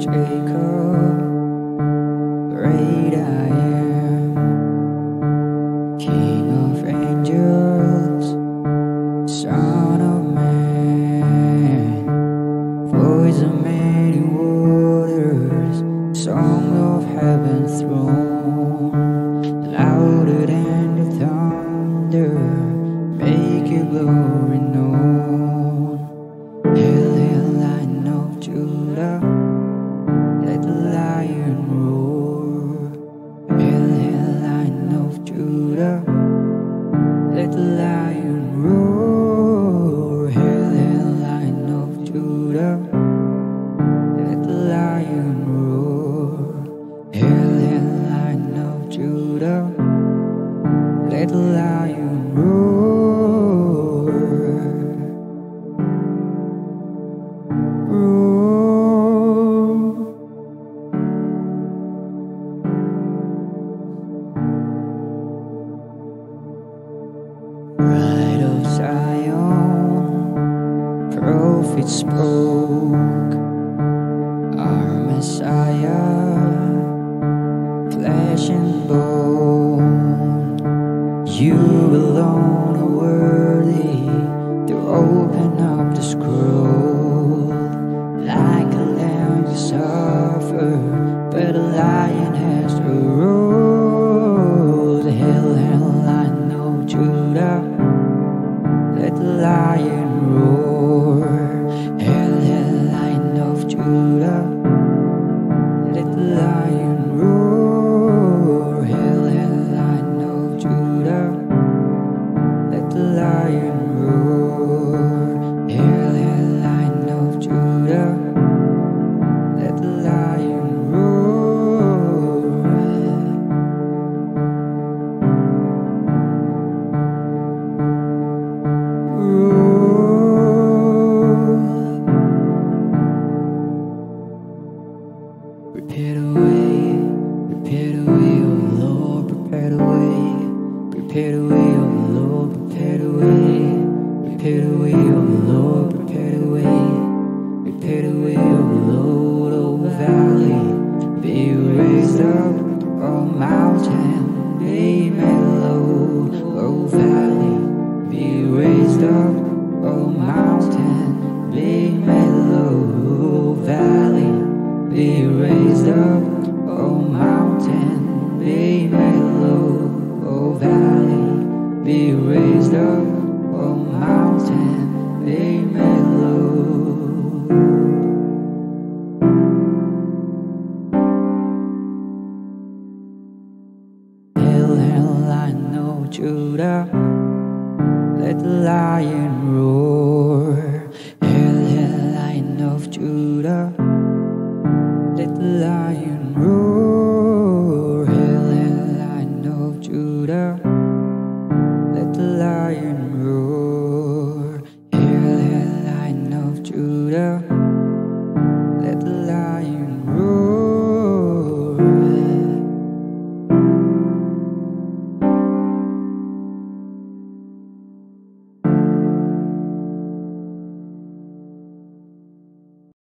Jacob, great I am, King of angels, Son of man, voice of many waters, song of heaven's throne, louder than the thunder, make your glory known. Hail, hail, Lion of Judah, let the lion roar. Hail, hail, Lion of Judah, let the lion roar. Hail, hail, Lion of Judah, let the lion roar. Hail, hail, Lion of Judah, let the lion roar. Bride of Zion, prophet spoke, our Messiah, flesh and bone. You alone are worthy to open up the scroll. Like a lamb you suffer, but a lion has to roll. Hail, hail, Lion of Judah, let the lion roar. Hail, hail, Lion of Judah, let the lion roar. Hail, hail, Lion of Judah, let the lion roar. Hail, hail, Lion of Judah, let the lion roar. Prepare the way, oh Lord, prepare the way, prepare the way, oh Lord, prepare the way, prepare the way, oh Lord, prepare the way, prepare the way, oh Lord, oh valley, be raised up, oh mountain, be made low, oh valley, be raised up, oh mountain, be made low, oh valley, be raised up, oh mountain, be made low, oh valley, be raised up, oh mountain, be made low. Hail, hail, Lion of Judah, let the lion roar. Hail, hail, Lion of Judah, let the lion roar. Hail, hail, Lion of Judah, let the lion roar. Hail, hail, Lion of Judah,